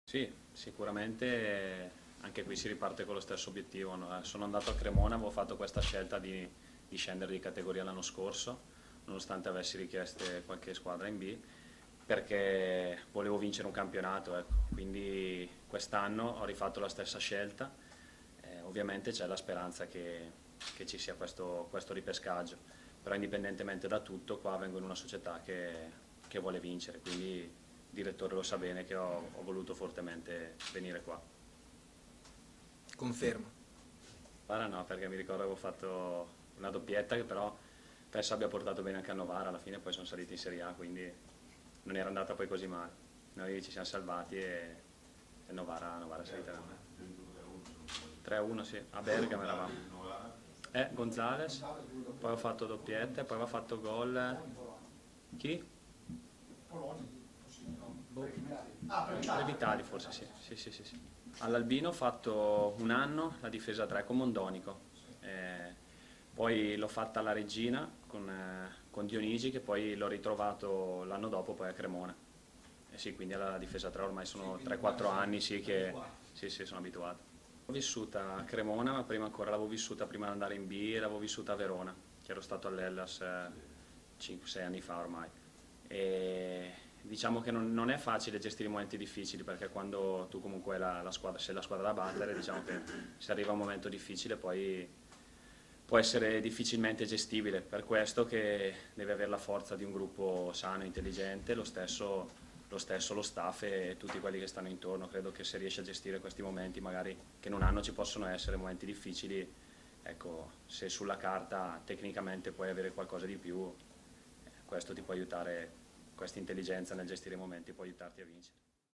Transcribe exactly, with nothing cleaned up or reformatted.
Sì, sicuramente anche qui si riparte con lo stesso obiettivo. No? Sono andato a Cremona, avevo fatto questa scelta di, di scendere di categoria l'anno scorso, nonostante avessi richieste qualche squadra in B, perché volevo vincere un campionato, ecco. Quindi quest'anno ho rifatto la stessa scelta. Eh, ovviamente c'è la speranza che, che ci sia questo, questo ripescaggio, però indipendentemente da tutto qua vengo in una società che, che vuole vincere, quindi il direttore lo sa bene che ho, ho voluto fortemente venire qua. Confermo. Ora no, perché mi ricordo che avevo fatto una doppietta che però penso abbia portato bene anche a Novara, alla fine poi sono saliti in Serie A, quindi non era andata poi così male. Noi ci siamo salvati e, e Novara, Novara è salita. tre a uno sì, a Bergamo eravamo. Eh, Gonzales, poi ho fatto doppietta, poi aveva fatto gol. Chi? Revitali forse sì, sì, sì, sì, sì. All'Albino ho fatto un anno la difesa tre con Mondonico, eh, poi l'ho fatta alla Regina con, eh, con Dionigi che poi l'ho ritrovato l'anno dopo poi a Cremona. Eh sì, quindi alla difesa tre ormai sono tre quattro anni sì che sì, sì, sono abituato. L'ho vissuta a Cremona, ma prima ancora l'avevo vissuta prima di andare in B, l'avevo vissuta a Verona, che ero stato all'Hellas eh, cinque sei anni fa ormai. E diciamo che non, non è facile gestire i momenti difficili perché quando tu comunque la, la squadra, sei la squadra da battere, diciamo che se arriva un momento difficile poi può essere difficilmente gestibile, per questo che deve avere la forza di un gruppo sano, intelligente, lo stesso, lo stesso lo staff e tutti quelli che stanno intorno. Credo che se riesci a gestire questi momenti, magari che in un anno ci possono essere momenti difficili, ecco, se sulla carta tecnicamente puoi avere qualcosa di più, questo ti può aiutare, questa intelligenza nel gestire i momenti può aiutarti a vincere.